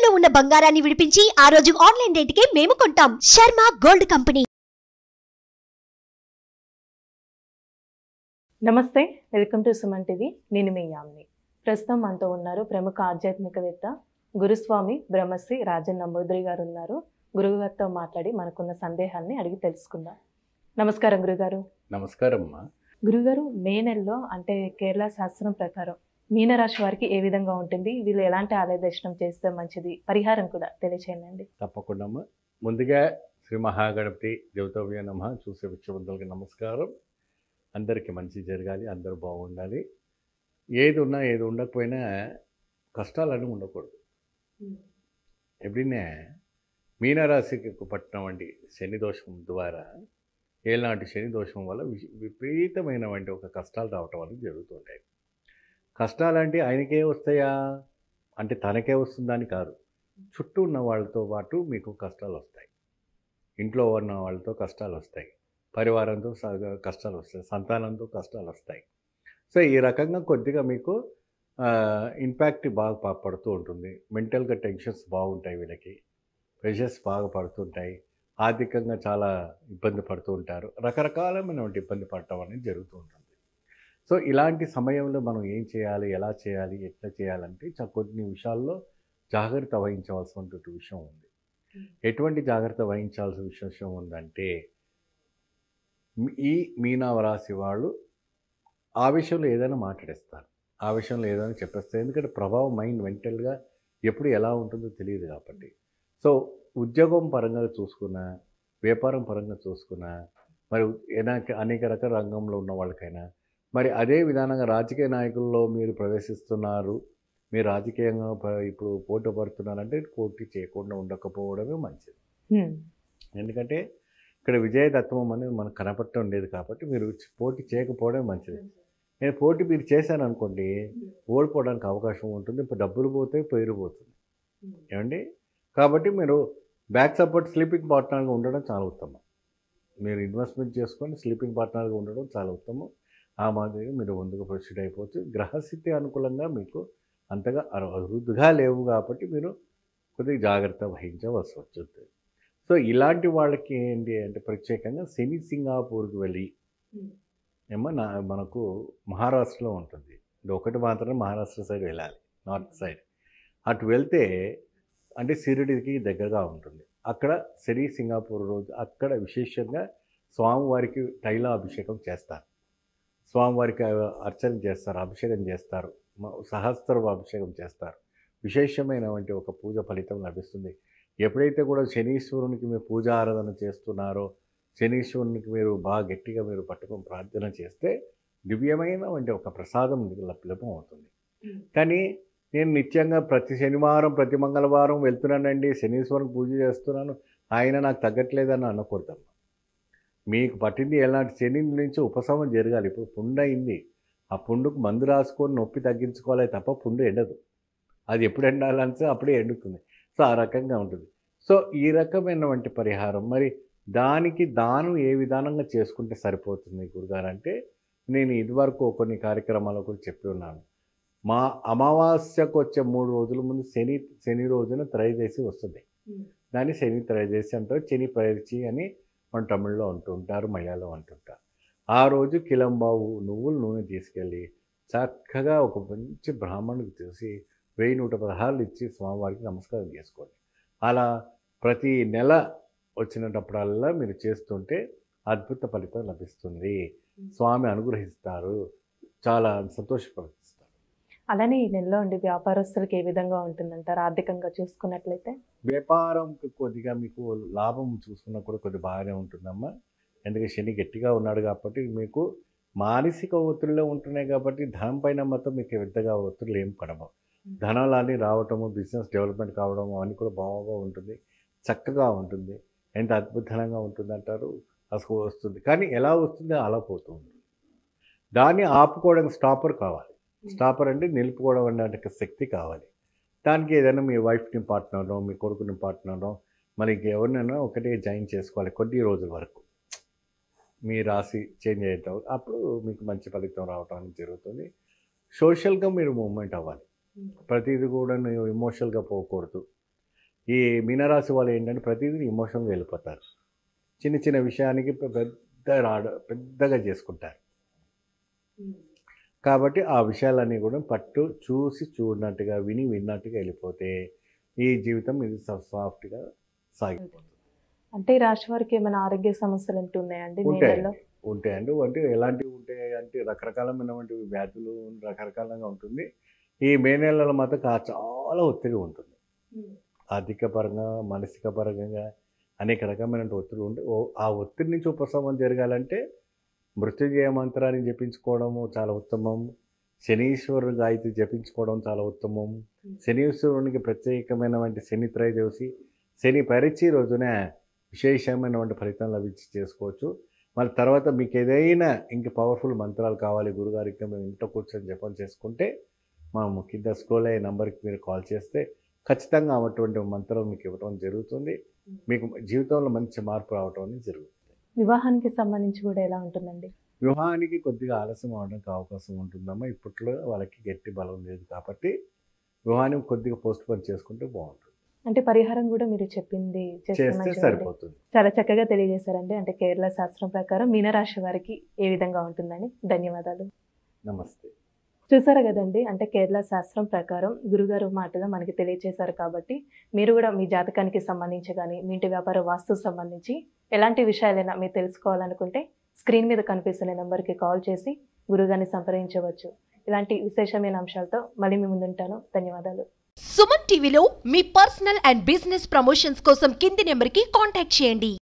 తాకట్టులో ఉన్న బంగారాన్ని విడిపించి ఆ రోజు ఆన్లైన్ రేటుకే మేము కొంటాం. Sharma gold company. నమస్తే, వెల్కమ్ టు సుమన్ టీవీ. నేను మీ యామిని. ప్రస్తుతం మనతో ఉన్నారు ప్రముఖ ఆధ్యాత్మికవేత్త గురుస్వామి బ్రహ్మశ్రీ రాజన్ నంబూద్రి గారు ఉన్నారు. గురుగారితో మాట్లాడి మనకున్న సందేహాన్ని అడిగి తెలుసుకుందాం. నమస్కారం గురుగారు. నమస్కారం అమ్మా. గురుగారు, మే నెలలో అంటే కేరళ శాస్త్రం ప్రకారం మీనరాశి వారికి ఏ విధంగా ఉంటుంది, వీళ్ళు ఎలాంటి ఆలయ దర్శనం చేస్తే మంచిది, పరిహారం కూడా తెలియచేయండి. తప్పకుండా అమ్మా. ముందుగా శ్రీ మహాగణపతి దేవతవ్య నమః. చూసే విక్షవంతులకి నమస్కారం. అందరికీ మంచి జరగాలి, అందరూ బాగుండాలి. ఏది ఉన్నా ఏది ఉండకపోయినా కష్టాలన్నీ ఉండకూడదు. ఎప్పుడైనా మీనరాశికి పట్టినటువంటి శని దోషం ద్వారా, ఏలాంటి శని దోషం వల్ల విపరీతమైనటువంటి ఒక కష్టాలు రావటం అనేది జరుగుతుంటాయి. కష్టాలంటే ఆయనకే వస్తాయా అంటే తనకే వస్తుందని కాదు, చుట్టూ ఉన్న వాళ్ళతో పాటు మీకు కష్టాలు వస్తాయి. ఇంట్లో ఉన్న వాళ్ళతో కష్టాలు వస్తాయి, పరివారంతో కష్టాలు వస్తాయి, సంతానంతో కష్టాలు వస్తాయి. సో ఈ రకంగా కొద్దిగా మీకు ఇంపాక్ట్ బాగా పడుతూ ఉంటుంది. మెంటల్గా టెన్షన్స్ బాగుంటాయి, వీళ్ళకి ప్రెషర్స్ బాగా పడుతుంటాయి, ఆర్థికంగా చాలా ఇబ్బంది పడుతూ ఉంటారు, రకరకాలమైనటువంటి ఇబ్బంది పడటం అనేది జరుగుతూ ఉంటుంది. సో ఇలాంటి సమయంలో మనం ఏం చేయాలి, ఎలా చేయాలి, ఎట్లా చేయాలంటే కొన్ని విషయాల్లో జాగ్రత్త వహించవలసినటువంటి విషయం ఉంది. ఎటువంటి జాగ్రత్త వహించాల్సిన విషయం ఉందంటే, ఈ మీనరాశి వాళ్ళు ఆ విషయంలో ఏదైనా మాట్లాడేస్తారు, ఆ విషయంలో ఏదైనా చెప్పేస్తారు. ఎందుకంటే ప్రభావం మైండ్ మెంటల్గా ఎప్పుడు ఎలా ఉంటుందో తెలియదు కాబట్టి. సో ఉద్యోగం పరంగా చూసుకున్నా, వ్యాపారం పరంగా చూసుకున్నా, మరి అనేక రకాల రంగంలో ఉన్న వాళ్ళకైనా, మరి అదే విధానంగా రాజకీయ నాయకుల్లో మీరు ప్రవేశిస్తున్నారు, మీరు రాజకీయంగా ఇప్పుడు పోటీ పడుతున్నారంటే పోటీ చేయకుండా ఉండకపోవడమే మంచిది. ఎందుకంటే ఇక్కడ విజయదత్వం అనేది మనకు కనపడటం లేదు కాబట్టి మీరు పోటీ చేయకపోవడమే మంచిది. నేను పోటీ మీరు చేశాను అనుకోండి, ఓడిపోవడానికి అవకాశం ఉంటుంది, ఇప్పుడు డబ్బులు పోతాయి, పేరు పోతుంది. ఏమండి, కాబట్టి మీరు బ్యాక్ సపోర్ట్ స్లీపింగ్ పార్ట్నర్గా ఉండడం చాలా ఉత్తమం. మీరు ఇన్వెస్ట్మెంట్ చేసుకొని స్లీపింగ్ పార్ట్నర్గా ఉండడం చాలా ఉత్తమం. ఆ మాదిరిగా మీరు ముందుకు ప్రొసీడ్ అయిపోవచ్చు. గ్రహస్థితి అనుకూలంగా మీకు అంతగా అభివృద్ధిగా లేవు కాబట్టి మీరు కొద్దిగా జాగ్రత్త వహించవలసి వచ్చింది. సో ఇలాంటి వాళ్ళకి ఏంటి అంటే ప్రత్యేకంగా శని సింగాపూర్కి వెళ్ళి మనకు మహారాష్ట్రలో ఉంటుంది, ఇది ఒకటి మాత్రమే మహారాష్ట్ర సైడ్ వెళ్ళాలి, నార్త్ సైడ్. అటు వెళ్తే అంటే షిరిడీకి దగ్గరగా ఉంటుంది. అక్కడ శని సింగాపూర్ రోజు అక్కడ విశేషంగా స్వామివారికి తైలాభిషేకం చేస్తారు, స్వామివారికి అర్చన చేస్తారు, అభిషేకం చేస్తారు, సహస్ర అభిషేకం చేస్తారు. విశేషమైనటువంటి ఒక పూజ ఫలితం లభిస్తుంది. ఎప్పుడైతే కూడా శనీశ్వరునికి మీరు పూజ ఆరాధన చేస్తున్నారో, శనీశ్వరునికి మీరు బాగా గట్టిగా మీరు పట్టుకొని ప్రార్థన చేస్తే దివ్యమైనటువంటి ఒక ప్రసాదం లభ్యం అవుతుంది. కానీ నేను నిత్యంగా ప్రతి శనివారం ప్రతి మంగళవారం వెళ్తున్నానండి, శనీశ్వరునికి పూజ చేస్తున్నాను, ఆయన నాకు తగ్గట్లేదని అనకూడదమ్మా. మీకు పట్టింది ఎలాంటి శని నుంచి ఉపశమనం జరగాలి. ఇప్పుడు పుండు అయింది, ఆ పుండుకు మందు రాసుకొని నొప్పి తగ్గించుకోవాలి తప్ప పుండు ఎండదు. అది ఎప్పుడు ఎండాలంటే అప్పుడే ఎండుతుంది. సో ఆ రకంగా ఉంటుంది. సో ఈ రకమైనటువంటి పరిహారం మరి దానికి దానం ఏ విధానంగా చేసుకుంటే సరిపోతుంది గురుగారు అంటే, నేను ఇదివరకు కొన్ని కార్యక్రమాలు కూడా చెప్పి ఉన్నాను. మా అమావాస్యకు వచ్చే 3 రోజుల ముందు శని రోజున త్రయోదశి వస్తుంది. దాన్ని శని త్రయోదశి అంటారు, శని ప్రయర్చి అని మన తమిళ్లో అంటుంటారు, మలయాళం అంటుంటారు. ఆ రోజు కిలంబావు నువ్వుల నూనె తీసుకెళ్ళి చక్కగా ఒక మంచి బ్రాహ్మణుడికి తీసి 1116 ఇచ్చి స్వామివారికి నమస్కారం చేసుకోండి. అలా ప్రతి నెల వచ్చినప్పుడల్లా మీరు చేస్తుంటే అద్భుత ఫలితం లభిస్తుంది. స్వామి అనుగ్రహిస్తారు, చాలా సంతోషపరుస్తారు. అలానే ఈ నెలలో అండి వ్యాపారస్తులకు ఏ విధంగా ఉంటుందంటారు ఆర్థికంగా చూసుకున్నట్లయితే? వ్యాపారంకి కొద్దిగా మీకు లాభం చూసుకున్నా కూడా కొద్దిగా బాగానే ఉంటుందమ్మా. ఎందుకంటే శని గట్టిగా ఉన్నాడు కాబట్టి మీకు మానసిక ఒత్తిడిలో ఉంటున్నాయి కాబట్టి ధనం పైన మొత్తం మీకు పెద్దగా ఒత్తిడిలు ఏం పడవు. ధనాలన్నీ రావటము, బిజినెస్ డెవలప్మెంట్ కావడం అవన్నీ కూడా బాగా ఉంటుంది, చక్కగా ఉంటుంది. ఎంత అద్భుతంగా ఉంటుంది అంటారు, అసలు వస్తుంది. కానీ ఎలా వస్తుందో అలా పోతూ ఉంటుంది. దాన్ని ఆపుకోవడానికి స్టాపర్ కావాలి. స్టాపర్ అంటే నిలుపుకోవడం అనే శక్తి కావాలి. దానికి ఏదైనా మీ వైఫ్ని పార్ట్నర్నో, మీ కొడుకుని పార్ట్నర్నో, మనకి ఎవరినైనా ఒకటే జాయిన్ చేసుకోవాలి కొద్ది రోజుల వరకు. మీ రాశి చేంజ్ అయ్యేటప్పుడు అప్పుడు మీకు మంచి ఫలితం రావడం జరుగుతుంది. సోషల్గా మీరు మూవ్మెంట్ అవ్వాలి. ప్రతిదీ కూడా నువ్వు ఎమోషనల్గా పోకూడదు. ఈ మీనరాశి వాళ్ళు ఏంటంటే ప్రతిదీ ఇమోషన్గా వెళ్ళిపోతారు. చిన్న చిన్న విషయానికి పెద్దగా చేసుకుంటారు. కాబట్టి ఆ విషయాలన్నీ కూడా చూసి చూడనట్టుగా విన్నట్టుగా వెళ్ళిపోతే ఈ జీవితం ఇది సాఫ్ట్గా సాగిపోతుంది. అంటే ఈ రాశి వారికి ఏమైనా ఆరోగ్య సమస్యలు ఉంటున్నాయండి? ఉంటాయండి. అంటే ఎలాంటివి ఉంటాయి అంటే రకరకాలమైనటువంటి వ్యాధులు రకరకాలంగా ఉంటుంది. ఈ మే నెలలో మాత్రం చాలా ఒత్తిడి ఉంటుంది. ఆర్థిక పరంగా, మానసిక పరంగా అనేక రకమైన ఒత్తిడి ఉంటే ఆ ఒత్తిడి నుంచి ఉపశమనం జరగాలంటే మృత్యుంజయ మంత్రాన్ని జపించుకోవడము చాలా ఉత్తమం. శనీశ్వరుడు గాయత్రి జపించుకోవడం చాలా ఉత్తమం. శనీశ్వరునికి ప్రత్యేకమైనటువంటి శని త్రయోదశి, శని పరిచి రోజున విశేషమైనటువంటి ఫలితం లభించి చేసుకోవచ్చు. మళ్ళీ తర్వాత మీకు ఏదైనా ఇంక పవర్ఫుల్ మంత్రాలు కావాలి గురుగారికి మేము ఇంట్లో కూర్చొని జపం చేసుకుంటే మనం కింద స్క్రోల్ అయ్యే నెంబర్కి మీరు కాల్ చేస్తే ఖచ్చితంగా అటువంటి మంత్రం మీకు ఇవ్వడం జరుగుతుంది. మీకు జీవితంలో మంచి మార్పు రావడం అనేది జరుగుతుంది. వివాహానికి సంబంధించి కూడా ఎలా ఉంటుందండి? వివాహానికి కొద్దిగా ఆలస్యం అవడానికి అవకాశం ఉంటుందమ్మా. ఇప్పట్లో వాళ్ళకి గట్టి బలం లేదు కాబట్టి వివాహాన్ని కొద్దిగా పోస్ట్ పోన్ చేసుకుంటే బాగుంటుంది. అంటే పరిహారం కూడా మీరు చెప్పింది చేస్తే సరిపోతుంది. చాలా చక్కగా తెలియజేశారండి. అంటే కేరళ శాస్త్రం ప్రకారం మీనరాశి వారికి ఏ విధంగా ఉంటుందని. ధన్యవాదాలు. నమస్తే. చూసారు కదండి, అంటే కేరళ శాస్త్రం ప్రకారం గురుగారు మాటగా మనకి తెలియజేశారు. కాబట్టి మీరు కూడా మీ జాతకానికి సంబంధించి కానీ మీ ఇంటి వ్యాపార వాస్తు సంబంధించి ఎలాంటి విషయాలైనా మీరు తెలుసుకోవాలనుకుంటే స్క్రీన్ మీద కనిపిస్తున్న నెంబర్కి కాల్ చేసి గురుగారిని సంప్రదించవచ్చు. ఇలాంటి విశేషమైన అంశాలతో మళ్ళీ మీ ముందుంటాను. ధన్యవాదాలు. సుమన్ టీవీలో మీ పర్సనల్ అండ్ బిజినెస్ ప్రమోషన్స్ కోసం కింది నెంబర్కి కాంటాక్ట్ చేయండి.